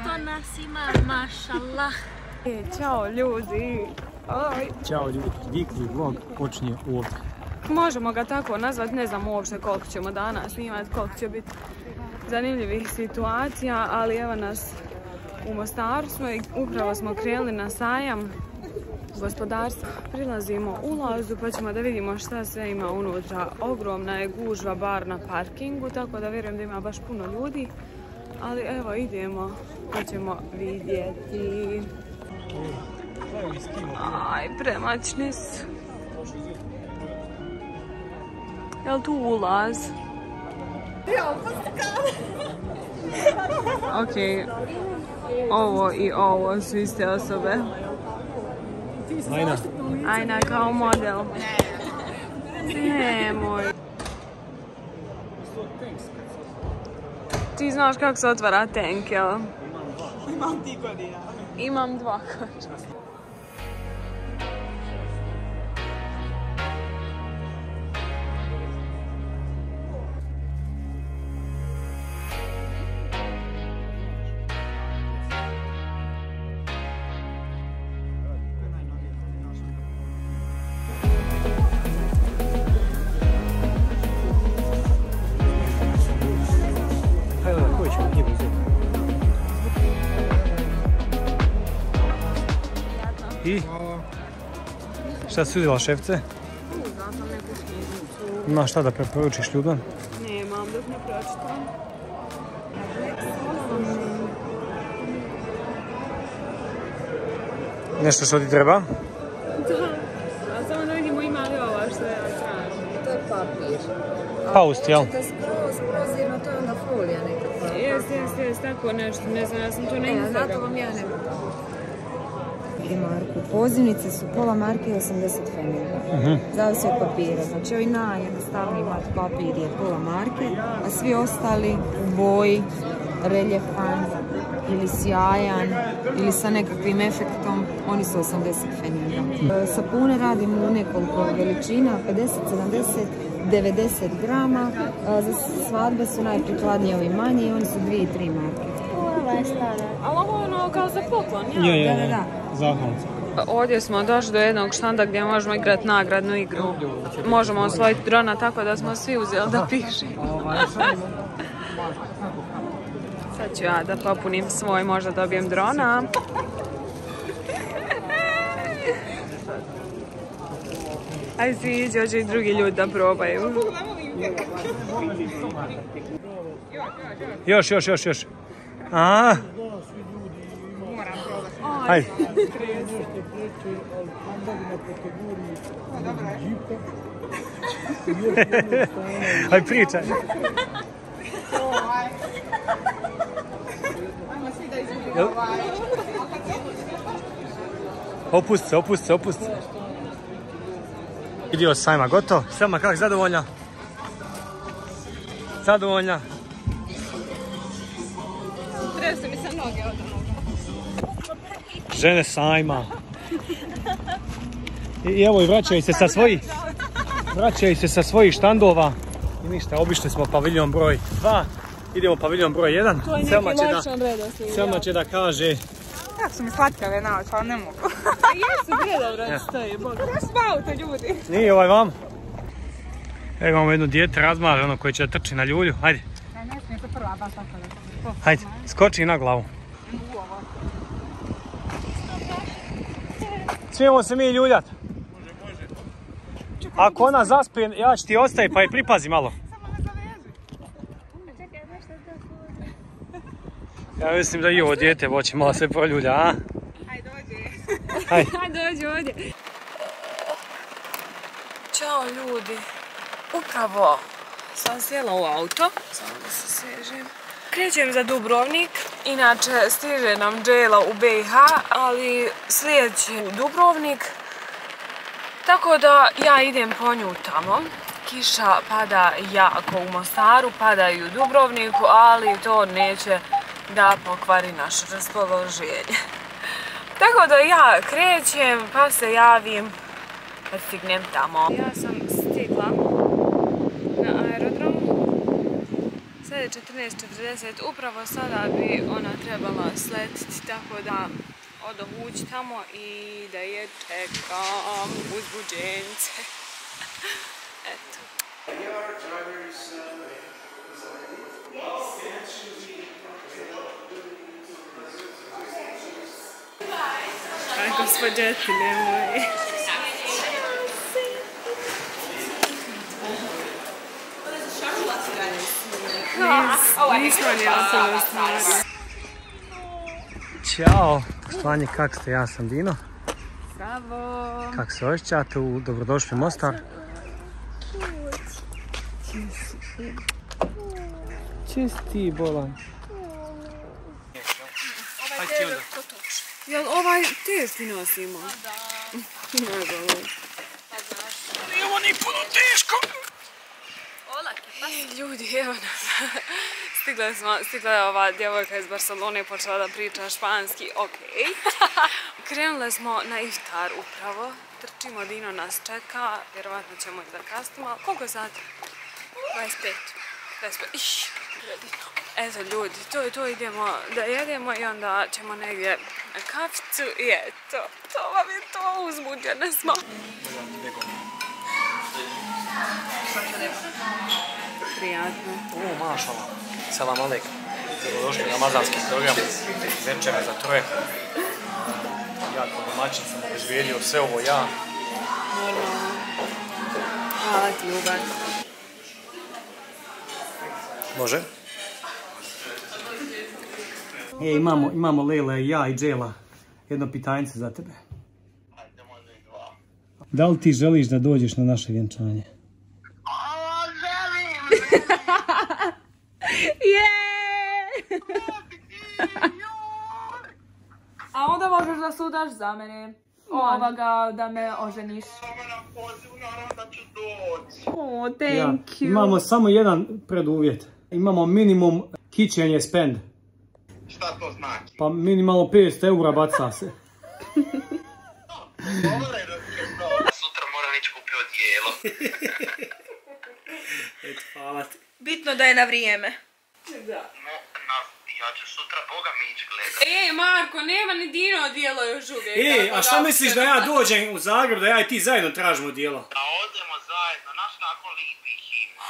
što nas ima, mašallah. Ćao ljudi. Ćao ljudi, vikli vlog počinje ovdje. Možemo ga tako nazvati, ne znam uopšte koliko ćemo danas snimati, koliko će biti zanimljivih situacija, ali evo nas u Mostaru smo i upravo smo krenuli na sajam gospodarstva. Prilazimo ulazu pa ćemo da vidimo šta sve ima unutra. Ogromna je gužva bar na parkingu, tako da vjerujem da ima baš puno ljudi. Ali evo idemo pa ćemo vidjeti. Aj, premačni su. Jel tu ulaz? Ok, ovo i ovo su iste osobe. Ajna kao model. Nemoj. Ti znaš kako se otvara tank, jel? Imam ti godina. Imam 2 godina. I? Šta si uzela, šefce? Uzela sam neku knjižicu. Imaš šta da preporučiš ljudom? Nemam, dok ne pročitam. Nešto što ti treba? Da, a samo da vidimo ima li ova što ja tražim. To je papir. Paust, jel? To je skroz jedno, to je onda folija nekakva. Jest, tako nešto, ne znam, ja sam to na Zato Instagramu. vam ja ne... I marku. Pozivnice su pola marke i 80 feninga. Zavisi od papira. Znači ovaj najjednostavniji mat papir je pola marke, a svi ostali u boji, reljefan ili sjajan ili sa nekakvim efektom, oni su 80 feninga. Sapune radimo u nekoliko veličina, 50, 70, 90 grama. Za svadbe su najprikladniji ovi manji i oni su 2 i 3 marke. Ali ovo je ono kao za poklon, ja? Da. Zahvalno. Ovdje smo došli do jednog štanda gdje možemo igrati nagradnu igru. Možemo osvojiti drona tako da smo svi uzeli da piše. Sad ću ja da popunim svoj, možda dobijem drona. Ajde si iđe, hoće i drugi ljudi da probaju. Još. A? Hajde. Hajde pričaj. Opusti se. Vidio sajma, gotovo. Selma, kako, zadovoljna? Zadovoljna? Tresu mi se noge od onoga. Žene sajma. I evo i vraćaju se sa svojih štandova. I ništa, obišli smo paviljon broj 2. Idemo paviljon broj 1. To je neki lošan redoslijed. Selma će da kaže... Jako su mi slatkave naoč, ali ne mogu. Jesu, gdje dobro stoji, Bog. Gdje su auto, ljudi? Nije ovaj vam. Evo imamo jedno dijete razmaženo koje će da trči na ljulju. Hajde. Ne smije to prva, baš tako da. Hajde, skoči na glavu. Smijemo se mi ljuljat. Može. Ako ona zaspe, ja ću ti ostaviti pa je pripazi malo. Samo ne zaveži. Čekaj, nešto da Ja mislim da i ovo dijete hoće malo se proljulja, a? Hajde, dođe. Hajde. Dođi ovdje. Ćao ljudi. Upravo sam sjela u auto. Samo da se svežem. Krećem za Dubrovnik. Inače stiže nam Džela u BiH, ali sljedeće u Dubrovnik. Tako da ja idem po nju tamo. Kiša pada jako u Mostaru, pada i u Dubrovniku, ali to neće da pokvari naše raspoloženje. Tako da ja krećem pa se javim kad stignem tamo. Ja sam stigla na aerodrom. Sad je 14:40, upravo sada bi ona trebala sletiti, tako da odoh ući tamo i da je čekam uzbuđence. Eto. Aj, gospođetine moje. Nismo njela puno stvari. Ćao, poštovanje, kako ste? Ja sam Dino. Bravo. Kako se osjećate? Dobrodošli u Mostar. Čisti bolan. Ovaj težak potoč. Jel ovaj teški nosimo? Da. Nije ovo ni puno teško. Ljudi, evo nam. Stigla je ova djevojka iz Barcelone i počela da priča španski, okej. Krenule smo na iftar upravo. Trčimo, Dino nas čeka, vjerovatno ćemo i zakasniti malo. Koliko je sati? 25. Iš, Dino. Eto ljudi, to idemo da jedemo i onda ćemo negdje na kaficu i eto, to vam je to, uzbuđene smo. Prijatno. Mašala. Salam alejkum. Dobrodošli na ramazanski program. Večera za troje. Ja kao domaćin sam obezbijedio sve ovo ja. Normalno. Hvala ti, ljubav. Može? Imamo Lejla i ja i Džela. Jedno pitajnice za tebe. Da li ti želiš da dođeš na naše vjenčanje? A onda možeš da sudaš za mene. Da me oženiš. Oh, thank you. Imamo samo jedan preduvjet. Imamo minimum kitchen spend. Šta to znači? Pa minimalno 500 eura baca se. Sutra moram ići kupiti odijelo. Eto, hvala ti. Bitno da je na vrijeme. Da. Ja ću sutra Boga mi ići gledat. Marko, nema ni Dino odijelo još uvijek. A šta misliš da ja dođem u Zagreb, da ja i ti zajedno tražimo odijelo? Da odemo zajedno, znaš kako lipih ima.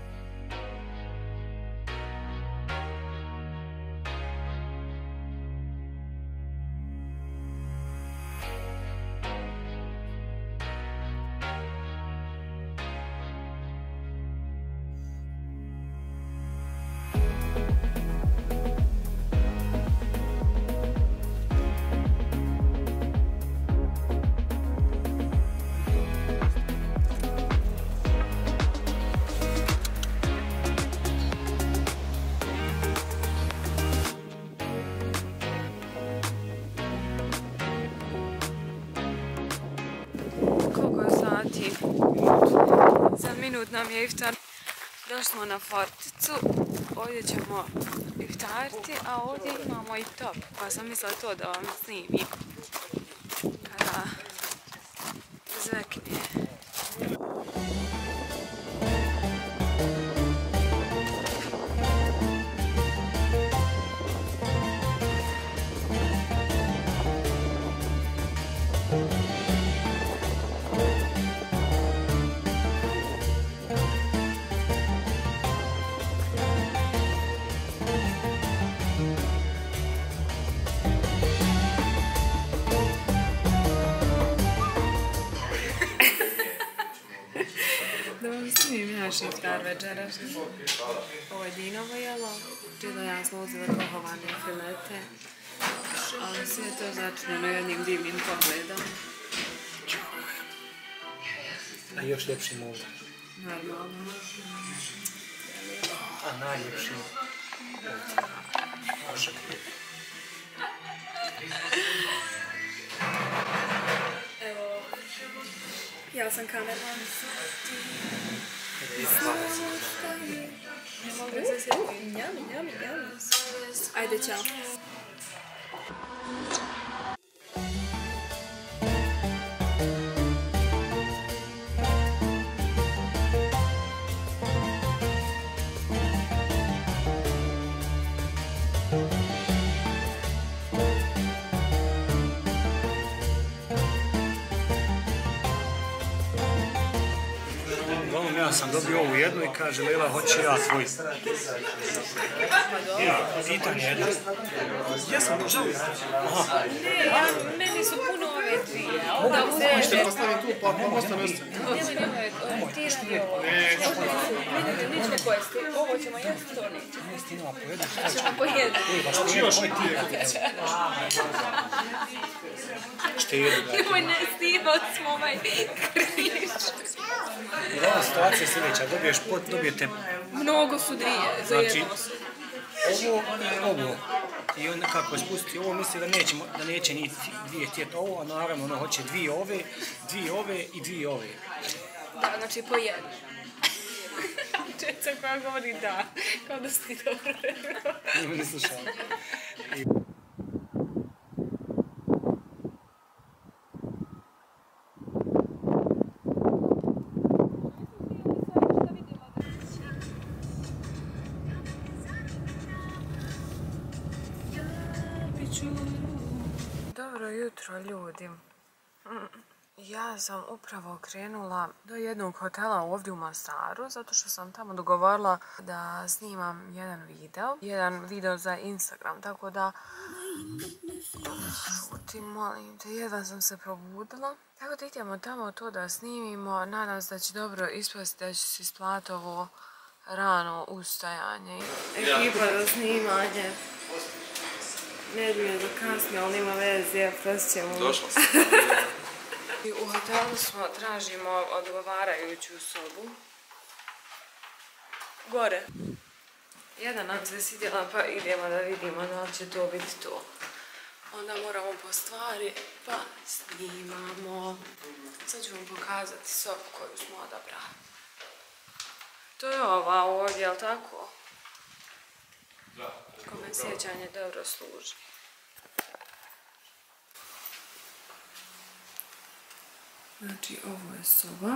Za minut nam je iftar. Došli smo na Forticu. Ovdje ćemo iftariti, a ovdje imamo i top. Pa sam mislila to da vam snimim. Kada zvekne. Da vam snimim naš iftar večeras. Ovo je Dinovo jelo. Džila ja smo uzeli kohovane filete. Ali sve je to začinjeno jednim divnim pogledom. A još ljepšim ovdje. Normalno. A najljepšim ovdje. Evo, ja sam kamerman. Ne mogu se sjetiti. Njami. Ajde, čao. Uglavnom ja sam dobio ovu jednu i kaže Lela hoće ja tvoj. Pitanje jedno. Gdje sam želio? Meni su puno ove dvije. Možete postaviti tu, pa postavim mjesto. Ti što je ovo? Ničko pojesti. Ovo ćemo jesti, to nećemo. Jesti nema pojedu. Ćemo pojesti. Štedu. Nemoj ne stimati smo ovaj križ. Ova situacija je sljedeća. Dobijete Mnogo su dvije za jednu osobu. ovo i ovo. I onda kako spustiti ovo, misli da neće ni dvije htjeti ovo, a naravno ono hoće dvije ove i dvije ove. Da, znači po jednu. Čeca koja govori da, kao da si ti dobro rekao. Nima ne slušao. Dobro jutro, ljudi. Ja sam upravo krenula do jednog hotela ovdje u Mostaru, zato što sam tamo dogovorila da snimam jedan video za Instagram, tako da šutim, molim te, jedva sam se probudila. Tako da idemo tamo to da snimimo, nadam se da će dobro ispasti, da će se isplatiti ovo rano ustajanje. Ekipa za snimanje. Ne bi da kasnije, ali nema veze, prost ćemo. Došla sam. U hotelu smo, tražimo odgovarajuću sobu. Gore. Jedna nam se svidjela, pa idemo da vidimo da li će to biti to. Onda moramo po stvari, pa snimamo. Sad ću vam pokazati sobu koju smo odabrali. To je ova ovdje, jel' tako? Kome sjećanje dobro služi. Znači, ovo je soba.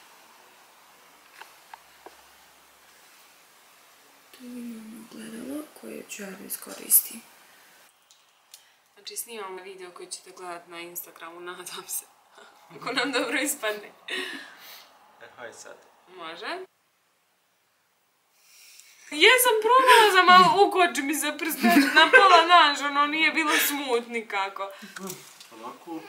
Tu imamo gledalo koje ću ja da iskoristim. Znači, snimamo video koji ćete gledati na Instagramu, nadam se. Ako nam dobro ispadne. Hajde sad. Može. Jesam probala za malo ukoči mi se prste na pola naž, ono nije bilo smut nikako. Onako.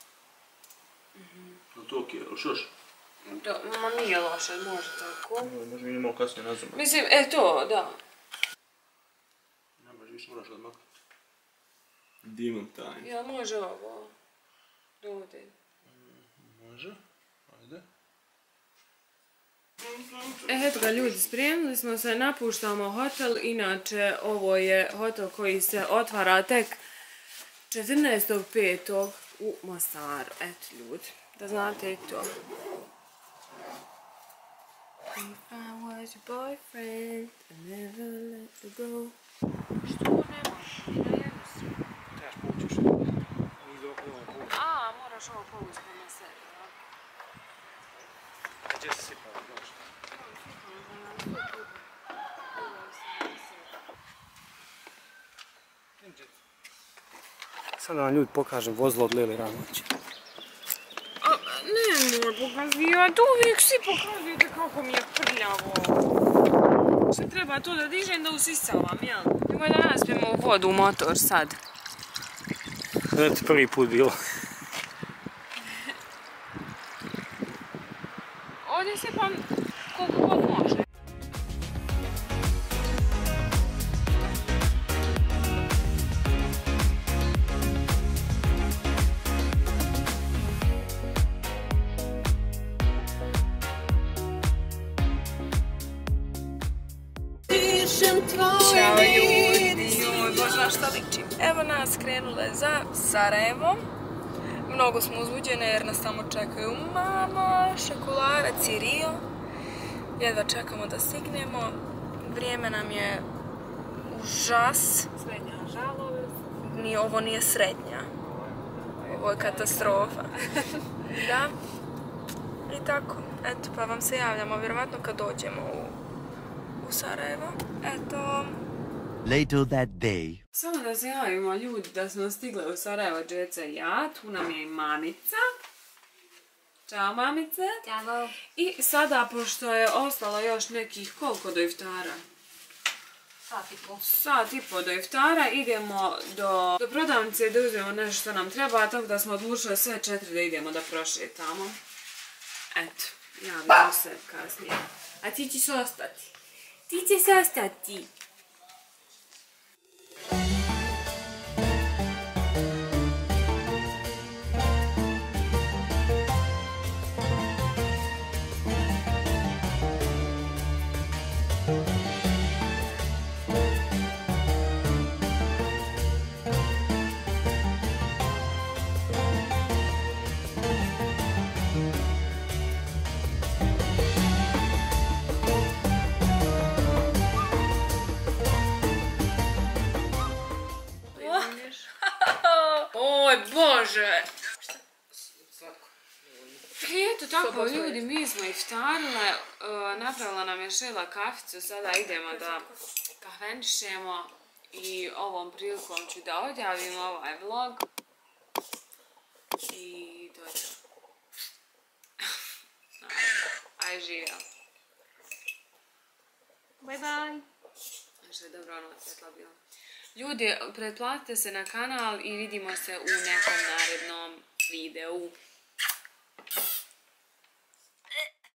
To okej, još? Ma nije loše, može tako. Može mi malo kasnije nazvam. Mislim, to, da. Ne može više, moraš odmaknuti. Demon time. Jel može ovo? Ovdje. Može, ajde. Eto ga ljudi, spremili smo se, napuštamo hotel, inače ovo je hotel koji se otvara tek 14.5. u Mostaru. Eto ljudi, da znate i to. If I was your boyfriend, I'd never let you go. Što nema? Na jednu stranu. Trebaš povući još. A, moraš ovo povući na sebi, da? Gdje si sipala? Sad da vam ljudi pokažem vozilo od Lele Ramovića. Ne moj pokazivati, uvijek svi pokazujete kako mi je prljavo. Sve treba to da dižem da usisavam, jel? Nemoj da naspijemo u vodu u motor sad. Ne ti prvi put bilo. Ovdje sipam koliko god može. Ćao ljudi, joj bože na šta ličim. Evo nas krenule za Sarajevo. Mnogo smo uzbuđene jer nas tamo čekaju mama, šokolarac i Rio. Jedva čekamo da stignemo. Vrijeme nam je užas. Srednja žalost. Ovo nije srednja. Ovo je katastrofa. Da. I tako. Eto, pa vam se javljamo vjerovatno kad dođemo u Sarajevo. Eto, Later that day. Samo da se javimo ljudi da smo stigle u Sarajevo Džeca i ja, tu nam je i mamica. Ćao mamice. Ćao. I sada, pošto je ostalo još nekih koliko do iftara? Sat i po do iftara, idemo do prodavnice da uzmemo nešto što nam treba, tako da smo odlučili sve 4 da idemo da prošetamo. Eto, javimo se kasnije. A ti ćeš ostati. Ti ćeš ostati. Oj, Bože! I eto tako, ljudi, mi smo iftarile, napravila nam je Šela kaficu, sada idemo da kahvenčišemo i ovom prilikom ću da odjavim ovaj vlog. I to je to. Aj, živjela. Bye bye. Što je dobro ono svetla bilo. Ljudi, pretplatite se na kanal i vidimo se u nekom narednom videu.